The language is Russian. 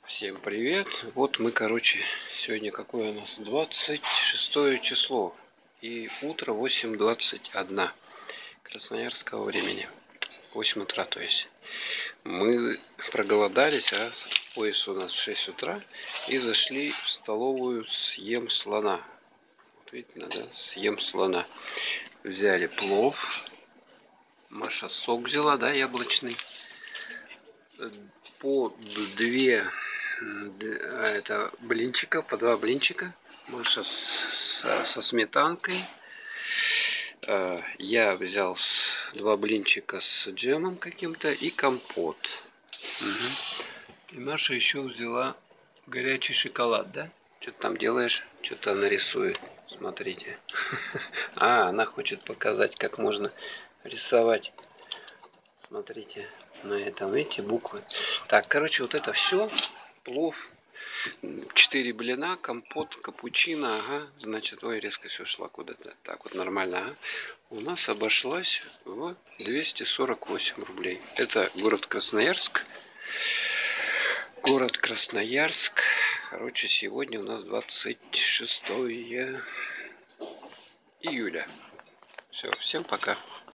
Всем привет! Вот мы, короче, сегодня какое у нас? 26 число. И утро 8:21 красноярского времени. 8 утра, то есть. Мы проголодались, а поезд у нас в 6 утра. И зашли в столовую «Съем слона». Вот видите, надо «Съем слона». Взяли плов. Маша сок взяла, да, яблочный. По 2 это блинчика, по 2 блинчика. Маша со сметанкой. Я взял 2 блинчика с джемом каким-то и компот. Угу. И Маша еще взяла горячий шоколад, да? Что ты там делаешь? Что-то она рисует. Смотрите. Она хочет показать, как можно рисовать. Смотрите, на этом, видите, буквы. Так, короче, вот это все. Плов. 4 блина, компот, капучино, ага. Значит, ой, резкость ушла куда-то. Так вот, нормально, ага. У нас обошлась в 248 рублей. Это город Красноярск. Город Красноярск. Короче, сегодня у нас 26 июля. Все, всем пока.